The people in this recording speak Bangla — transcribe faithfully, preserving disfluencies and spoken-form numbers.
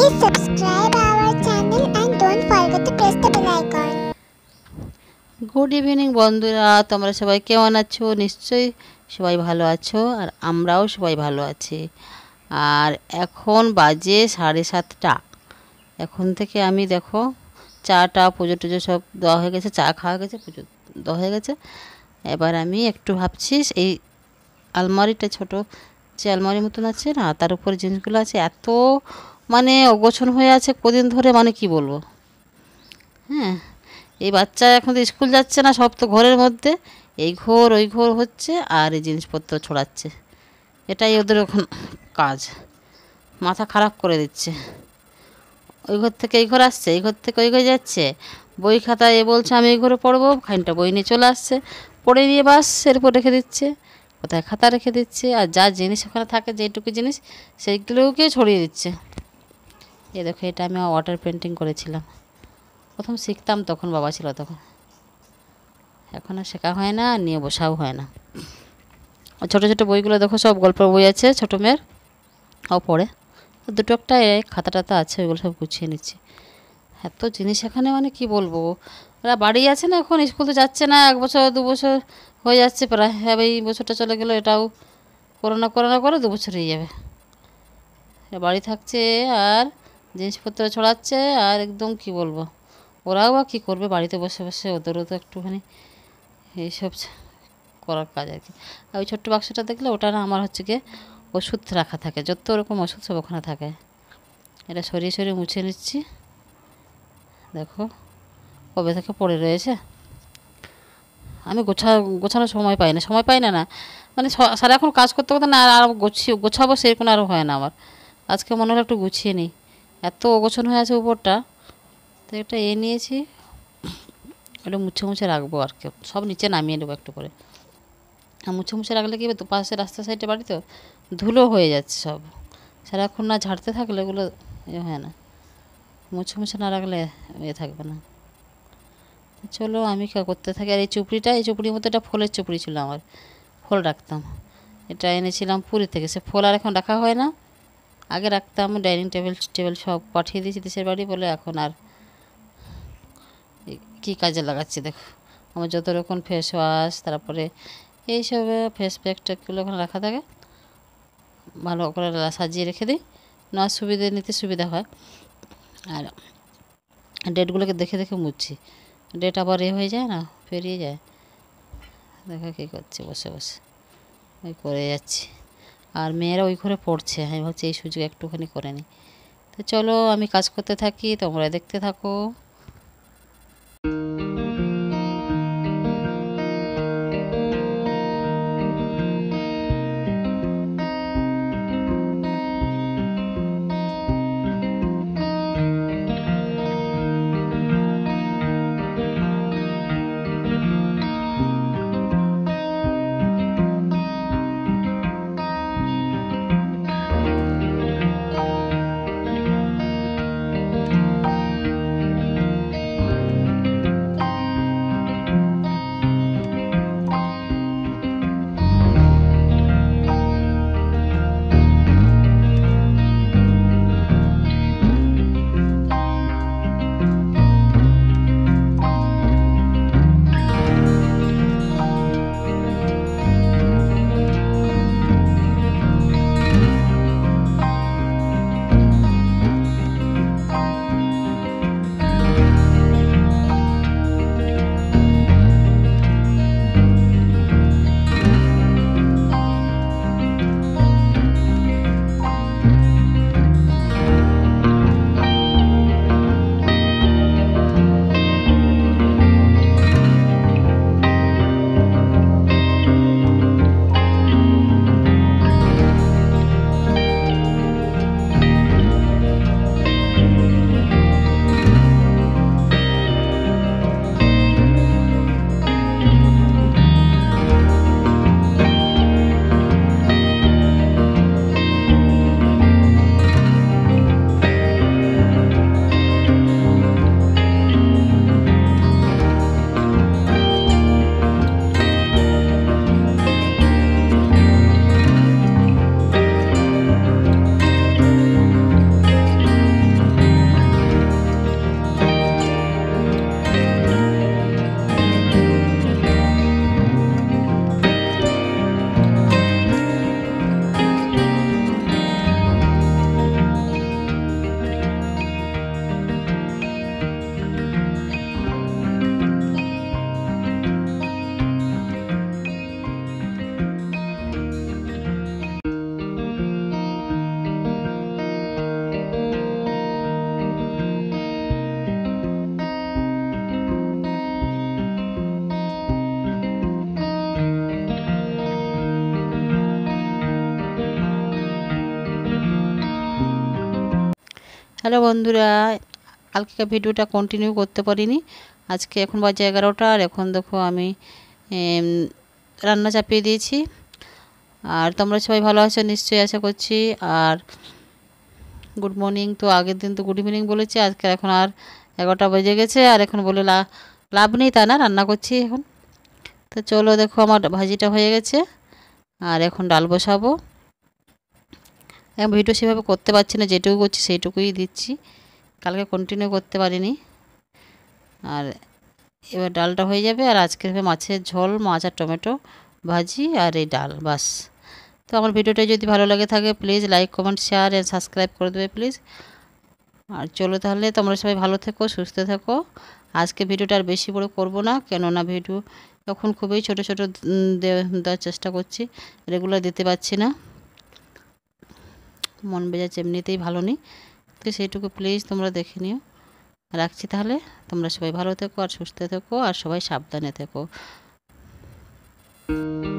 Please subscribe our channel and don't forget to press the bell icon. Good evening বন্ধুরা, তোমরা সবাই কেমন আছো? নিশ্চয়ই সবাই ভালো আছো, আর আমরাও সবাই ভালো আছি। আর এখন বাজে সাড়ে সাতটা। এখন থেকে আমি দেখো চাটা পুজো টুজো সব দেওয়া হয়ে গেছে, চা খাওয়া গেছে, পুজো দেওয়া হয়ে গেছে। এবার আমি একটু ভাবছি এই আলমারিটা, ছোট যে আলমারির মতন আছে না, তার উপরে জিনিসগুলো আছে, এত মানে অগোছন হয়ে আছে কদিন ধরে, মানে কি বলবো। হ্যাঁ, এই বাচ্চা এখন তো স্কুল যাচ্ছে না, সব তো ঘরের মধ্যে, এই ঘর ওই ঘর হচ্ছে আর এই জিনিসপত্র ছড়াচ্ছে। এটাই ওদের এখন কাজ, মাথা খারাপ করে দিচ্ছে। ওই ঘর থেকে এই ঘর আসছে, এই ঘর থেকে ওই ঘরে যাচ্ছে, বই খাতা এ বলছে আমি এই ঘরে পড়বো, খানিকটা বই নিয়ে চলে আসছে, পড়ে নিয়ে বাস এর উপর রেখে দিচ্ছে, কোথায় খাতা রেখে দিচ্ছে, আর যা জিনিস ওখানে থাকে যেটুকু জিনিস সেইগুলোকে ছড়িয়ে দিচ্ছে। এ দেখো, এটা আমি ওয়াটার পেন্টিং করেছিলাম, প্রথম শিখতাম তখন, বাবা ছিল তখন, এখন আর শেখা হয় না, আর নিয়ে বসাও হয় না। ছোটো ছোটো বইগুলো দেখো, সব গল্পের বই আছে ছোটো মেয়ের, ও পড়ে। দুটো একটা খাতা টাতা আছে, ওইগুলো সব গুছিয়ে নিচ্ছি। এত জিনিস এখানে, মানে কি বলবো। ওরা বাড়ি আছে না, এখন স্কুল তো যাচ্ছে না, এক বছর দু বছর হয়ে যাচ্ছে প্রায়। হ্যাঁ, এই বছরটা চলে গেলো, এটাও করোনা করোনা করে দু বছর হয়ে যাবে। বাড়ি থাকছে আর জিনিসপত্র ছড়াচ্ছে, আর একদম কি বলবো, ওরাও বা কী করবে বাড়িতে বসে বসে, ওদেরও তো একটুখানি এইসব করার কাজ আর কি। আর ওই ছোট্ট বাক্সটা দেখলে, ওটা না আমার হচ্ছে গিয়ে ওষুধ রাখা থাকে, যত রকম ওষুধ সব ওখানে থাকে। এটা সরিয়ে সরিয়ে মুছে নিচ্ছি, দেখো কবে থেকে পড়ে রয়েছে। আমি গোছা গোছানোর সময় পাই না, সময় পাই না না মানে সারাক্ষণ কাজ করতে করতে না, আর গোছিয়ে গোছাবো সেরকম আরও হয় না আমার। আজকে মনে হলো একটু গুছিয়ে নিই, এত অগোছন হয়ে আছে উপরটা। তো এটা এ নিয়েছি, একটু মুছে মুছে রাখবো আর কি, সব নিচে নামিয়ে নেবো একটু করে। আর মুছে মুছে রাখলে কী হবে, দুপাশে রাস্তা সাইডে বাড়ি তো ধুলো হয়ে যাচ্ছে সব, সারাক্ষণ না ঝাড়তে থাকলে এগুলো এ হয় না, মুছে মুছে না রাখলে এ থাকবে না। চলো আমি করতে থাকি। আর এই চুপড়িটা, এই চুপড়ির মধ্যে একটা ফলের চুপড়ি ছিল আমার, ফল রাখতাম, এটা এনেছিলাম পুরী থেকে। সে ফল আর এখন রাখা হয় না, আগে রাখতাম, ডাইনিং টেবিল টেবিল সব পাঠিয়ে দিয়েছি দেশের বাড়ি বলে, এখন আর কী কাজে লাগাচ্ছি দেখো। আমার যত রকম ফেস ওয়াশ, তারপরে এইসব ফেস প্যাক ট্যাকগুলো ওখানে রাখা থাকে, ভালো করে সাজিয়ে রেখে দিই, নেওয়ার সুবিধে নিতে সুবিধা হয়। আর ডেটগুলোকে দেখে দেখে মুছছি, ডেট আবার এ হয়ে যায় না, পেরিয়ে যায়। দেখা কী করছে, বসে বসে ওই করে যাচ্ছি। আর মেয়েরা ওই ঘরে পড়ছে, আমি ভাবছি এই সুযোগ একটুখানি করে নিই। তো চলো আমি কাজ করতে থাকি, তোমরা দেখতে থাকো। হ্যালো বন্ধুরা, কালকে ভিডিওটা কন্টিনিউ করতে পারিনি। আজকে এখন বাজে এগারোটা, আর এখন দেখো আমি এম, রান্না চাপিয়ে দিয়েছি। আর তোমরা সবাই ভালো আছো নিশ্চয়ই আশা করছি। আর গুড মর্নিং, তো আগের দিন তো গুড ইভিনিং বলেছি, আজকে এখন আর এগারোটা বেজে গেছে, আর এখন বলে লা লাভ নেই, তা না, রান্না করছি এখন। তো চলো দেখো আমার ভাজিটা হয়ে গেছে, আর এখন ডাল বসাবো। এখন ভিডিও সেভাবে করতে পারছি না, যেটুকু করছি সেইটুকুই দিচ্ছি, কালকে কন্টিনিউ করতে পারিনি। আর এবার ডালটা হয়ে যাবে, আর আজকে হবে মাছের ঝোল, মাছ আর টমেটো ভাজি আর এই ডাল, বাস। তো আমার ভিডিওটা যদি ভালো লাগে থাকে please like comment share and subscribe করে দেবে প্লিজ। আর চলো তাহলে তোমরা সবাই ভালো থেকো, সুস্থ থেকো। আজকে ভিডিওটা আর বেশি বড় করব না, কেননা ভিডিও তখন খুবই ছোট ছোট দেওয়ার চেষ্টা করছি, রেগুলার দিতে পারছি না, মন মেজাজ এমনিতেই ভালো নেই। তো সেইটুকু প্লিজ তোমরা দেখে নিও। রাখছি তাহলে, তোমরা সবাই ভালো থেকো আর সুস্থ থেকো, আর সবাই সাবধানে থেকো।